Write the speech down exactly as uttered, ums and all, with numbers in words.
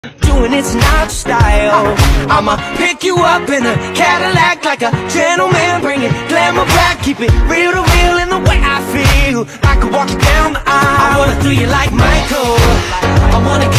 doing it's not style. I'ma pick you up in a Cadillac like a gentleman, bring it glamour back, keep it real to real in the way I feel. I could walk you down the aisle, I wanna do you like Michael, I wanna